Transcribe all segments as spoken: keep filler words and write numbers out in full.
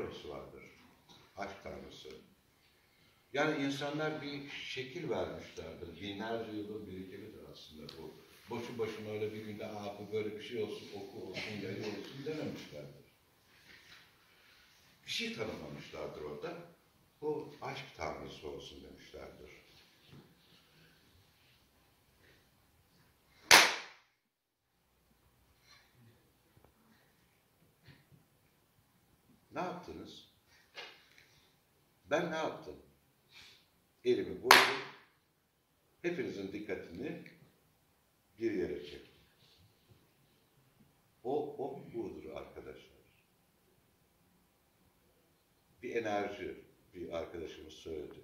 tanrısı vardır. Aşk tanrısı. Yani insanlar bir şekil vermişlerdir. Binlerce yılın birikimidir aslında bu. Boşu boşuna öyle bir günde aa bu böyle bir şey olsun, oku olsun, yayı olsun dememişlerdir. Bir şey tanımlamışlardır orada. Bu aşk tanrısı olsun demişlerdir. Ne yaptınız? Ben ne yaptım? Elimi vurdum. Hepinizin dikkatini bir yere çektim. O, o budur arkadaşlar. Bir enerji, bir arkadaşımız söyledi.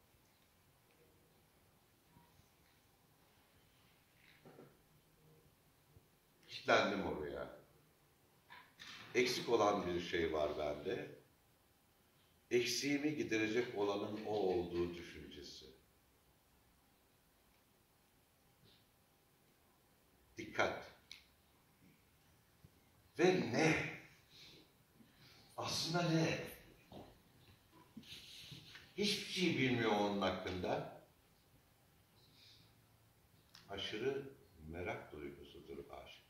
Kilitlendim oraya. Eksik olan bir şey var bende. Eksiğimi giderecek olanın o olduğu düşüncesi. Dikkat. Ve ne? Aslında ne? Hiçbir şey bilmiyor onun hakkında. Aşırı merak duygusudur aşk.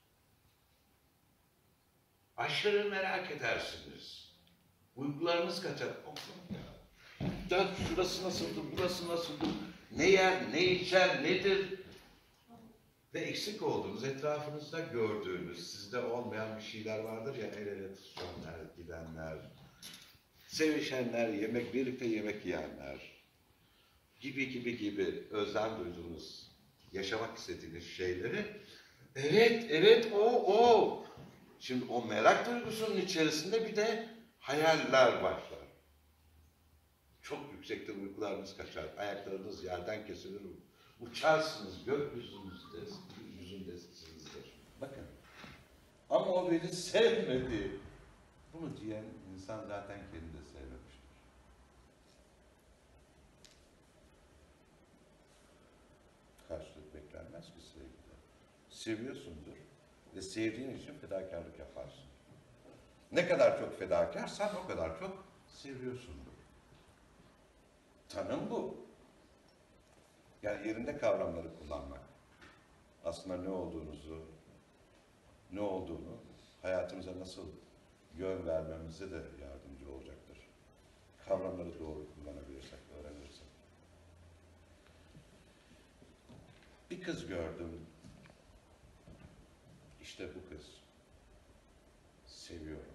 Aşırı merak edersiniz. Uykularınız kaçar. Ya, şurası nasıldı, burası nasıldı? Ne yer, ne içer, nedir? Ve eksik olduğunuz, etrafınızda gördüğünüz, sizde olmayan bir şeyler vardır ya, el ele tutuşanlar, gidenler, sevişenler, yemek, birlikte yemek yiyenler, gibi gibi gibi özlem duyduğunuz, yaşamak istediğiniz şeyleri, evet, evet, o, o. Şimdi o merak duygusunun içerisinde bir de hayaller başlar. Çok yüksekte uykularınız kaçar, ayaklarınız yerden kesilir, uçarsınız, gökyüzünüzde, yüzündesinizdir. Bakın, ama o beni sevmedi. Bunu diyen insan zaten kendini de sevmemiştir. Karşılık beklenmez ki sevgide. Seviyorsundur ve sevdiğin için fedakarlık yaparsın. Ne kadar çok fedakarsan o kadar çok seviyorsundur. Tanım bu. Yani yerinde kavramları kullanmak. Aslında ne olduğunuzu, ne olduğunu hayatımıza nasıl yön vermemize de yardımcı olacaktır. Kavramları doğru kullanabilirsek, öğrenirsek. Bir kız gördüm. İşte bu kız. Seviyorum.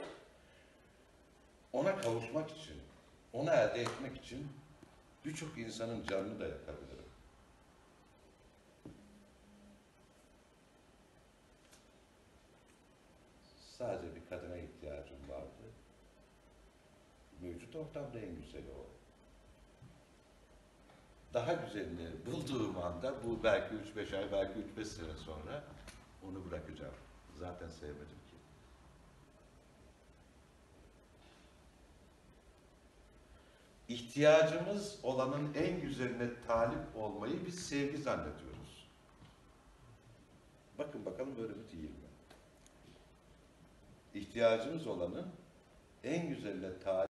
Ona kavuşmak için, onu elde etmek için birçok insanın canını da yakabilirim. Sadece bir kadına ihtiyacım vardı. Mevcut ortamda en güzeli o. Daha güzelini bulduğum anda, bu belki üç beş ay, belki üç beş sene sonra onu bırakacağım. Zaten sevmedim ki. İhtiyacımız olanın en güzeline talip olmayı biz sevgi zannediyoruz. Bakın bakalım böyle mi değil mi? İhtiyacımız olanın en güzeline talip